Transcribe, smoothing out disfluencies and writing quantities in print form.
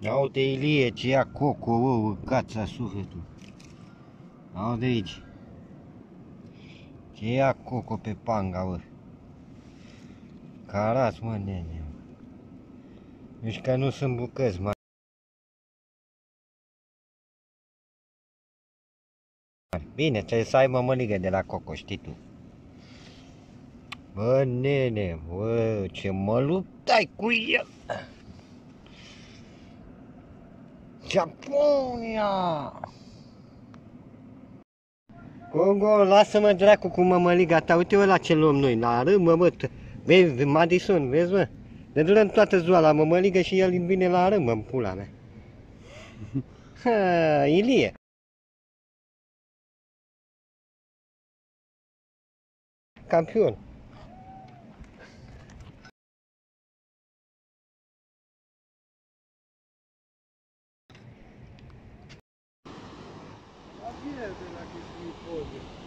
Aude Ilie, ce ia coco, cața sufletul. Aude aici. Ce ia coco pe panga, bă. Carați, mă, nene. Deci că nu sunt bucăți, mă. Bine, trebuie să ai mămăligă de la coco, știi tu. Bă, nene, bă, ce mă luptai cu el. Japonia! Congo, lasă-mă dracu cu mămăliga ta, uite la ce luăm noi, la râmă, bă, vezi, Madison, vezi, mă? Ne durăm toată ziua la mămăligă și el vine la râmă, în pula mea. Ha, Ilie. Campion. La bine de la chestii poze.